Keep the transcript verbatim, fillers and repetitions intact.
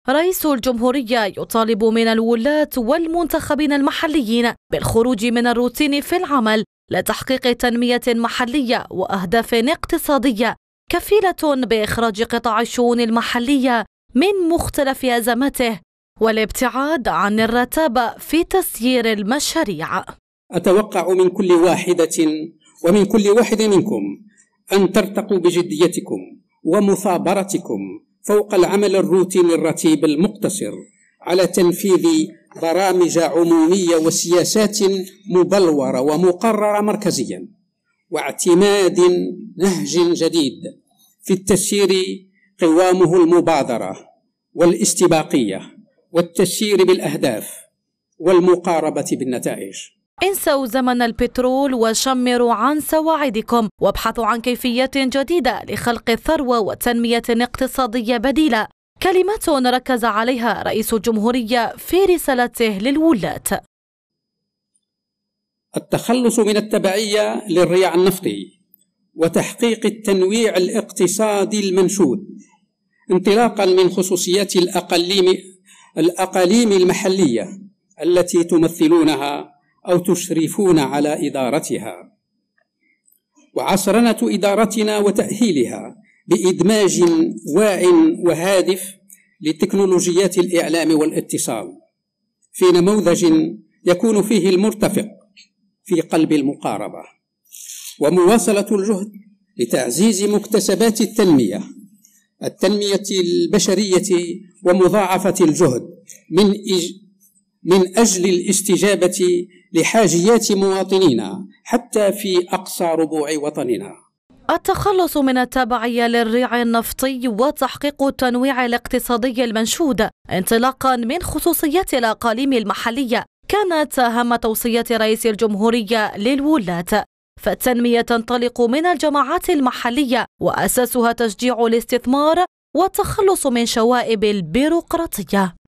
رئيس الجمهورية يطالب من الولاة والمنتخبين المحليين بالخروج من الروتين في العمل لتحقيق تنمية محلية وأهداف اقتصادية كفيلة بإخراج قطاع الشؤون المحلية من مختلف أزماته والابتعاد عن الرتابة في تسيير المشاريع. أتوقع من كل واحدة ومن كل واحد منكم أن ترتقوا بجديتكم ومثابرتكم فوق العمل الروتيني الرتيب المقتصر على تنفيذ برامج عمومية وسياسات مبلورة ومقررة مركزيا، واعتماد نهج جديد في التسيير قوامه المبادرة والاستباقية والتسيير بالأهداف والمقاربة بالنتائج. انسوا زمن البترول وشمروا عن سواعدكم وابحثوا عن كيفيات جديدة لخلق الثروة وتنمية اقتصادية بديلة، كلمات ركز عليها رئيس الجمهورية في رسالته للولاة. التخلص من التبعية للريع النفطي وتحقيق التنويع الاقتصادي المنشود انطلاقا من خصوصيات الأقاليم الأقاليم المحلية التي تمثلونها أو تشرفون على إدارتها، وعصرنة إدارتنا وتأهيلها بإدماج واع وهادف لتكنولوجيات الإعلام والاتصال في نموذج يكون فيه المرتفق في قلب المقاربة، ومواصلة الجهد لتعزيز مكتسبات التنمية التنمية البشرية ومضاعفة الجهد من إج... من أجل الاستجابة لحاجيات مواطنينا حتى في أقصى ربوع وطننا. التخلص من التبعية للريع النفطي وتحقيق التنويع الاقتصادي المنشود انطلاقا من خصوصيات الأقاليم المحلية كانت أهم توصيات رئيس الجمهورية للولاة، فالتنمية تنطلق من الجماعات المحلية وأساسها تشجيع الاستثمار والتخلص من شوائب البيروقراطية.